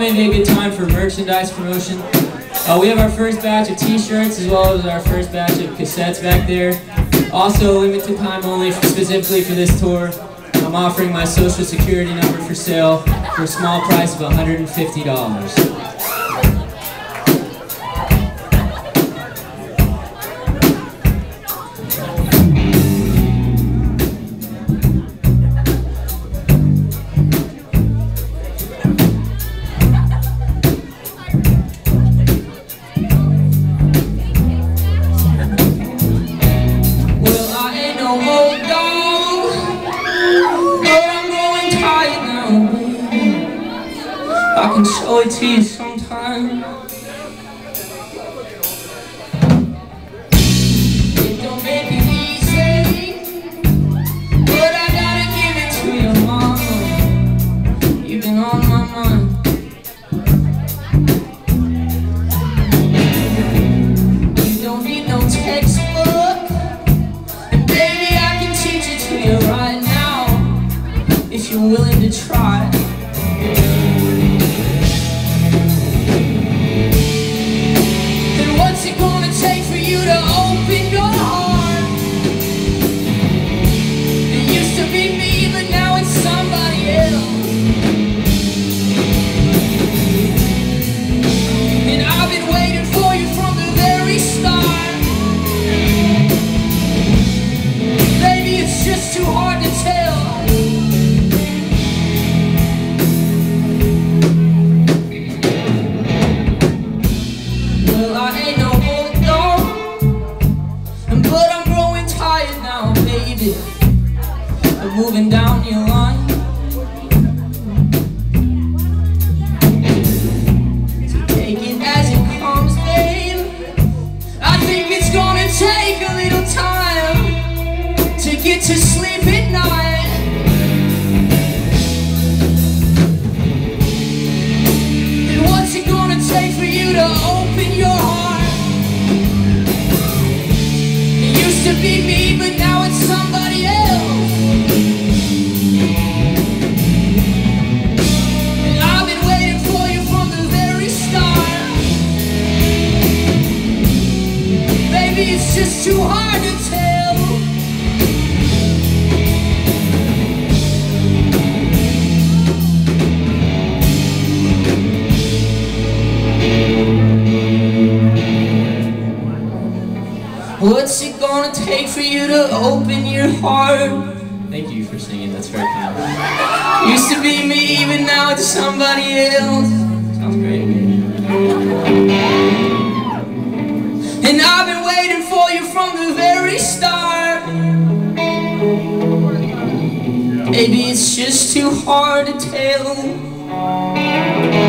may be a good time for merchandise promotion. We have our first batch of t-shirts as well as our first batch of cassettes back there. Also, limited time only specifically for this tour. I'm offering my social security number for sale for a small price of $150. I can show it to you sometime. It don't make it easy, but I gotta give it to you, mama. You've been on my mind. You don't need no textbook, and baby, I can teach it to you right now, if you're willing to try. Moving down your line, so take it as it comes, babe. I think it's gonna take a little time to get to sleep at night. And what's it gonna take for you to open your heart? It used to be me, but now it's somebody else. It's just too hard to tell. What's it gonna take for you to open your heart? Thank you for singing, that's very kind. Used to be me, but now it's somebody else. Sounds great. And I've been waiting for you from the very start. Maybe it's just too hard to tell.